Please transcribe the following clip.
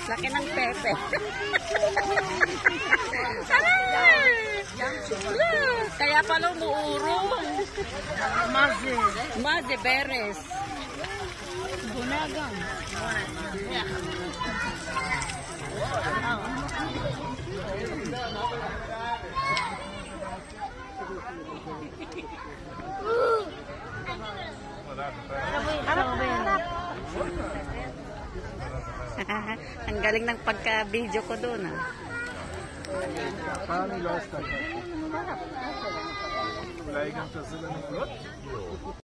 Laki ng pepe. Aray! Kaya pala umuurong. Maze beres. Bunagang. Ang galing ng pagka-video ko doon, ah. Blijkbaar tussen de